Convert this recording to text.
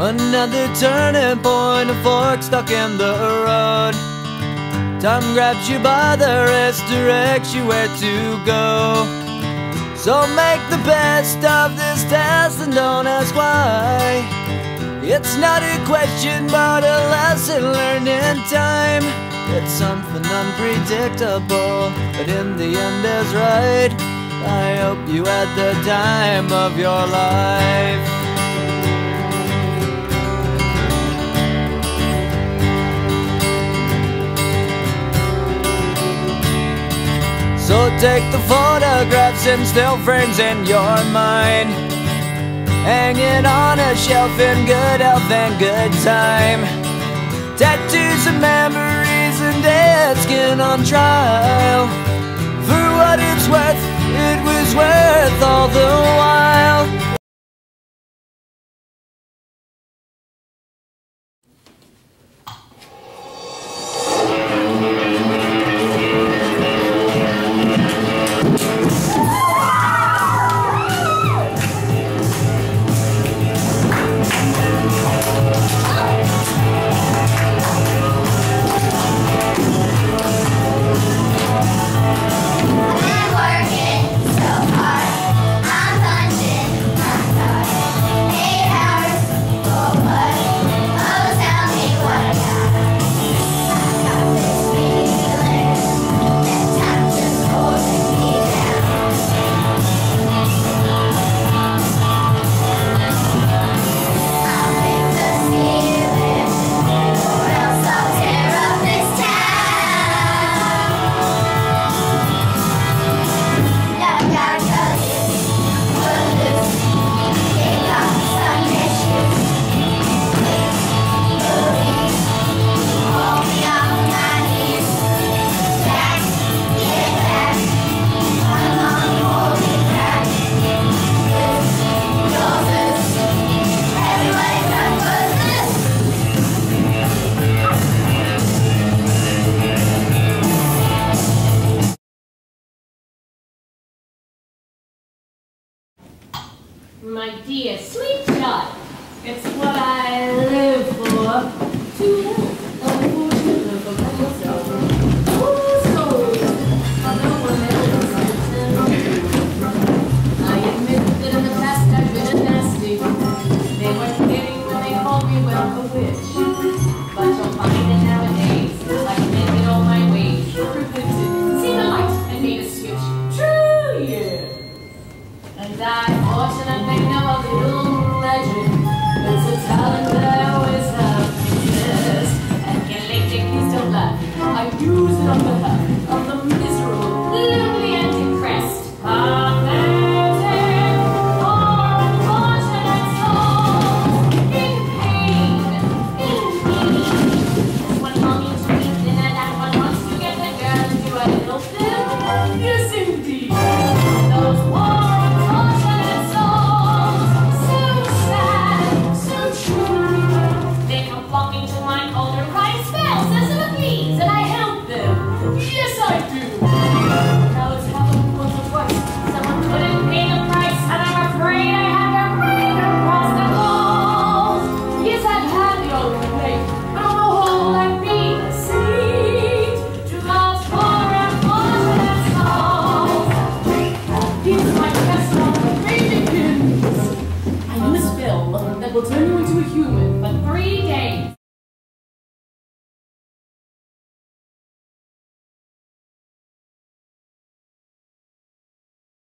Another turning point, a fork stuck in the road. Time grabs you by the wrist, directs you where to go. So make the best of this test and don't ask why. It's not a question but a lesson learned in time. It's something unpredictable, but in the end is right. I hope you had the time of your life. So take the photographs and still frames in your mind, hanging on a shelf in good health and good time. Tattoos and memories and dead skin on trial. For what it's worth, it was worth all the while. My dear, sweet child, it's what I live for. To live, unfortunately, for myself. Oh, sorry, no one else I admit that in the past I've been a nasty. They weren't kidding when they called me, well, a witch. But you'll find that nowadays I've amended all my ways, repented, seen the light, and made a switch. True, yeah. And I fortunately know a little legend. It's a talent that I always have. Yes, and can make things don't laugh. I use it on the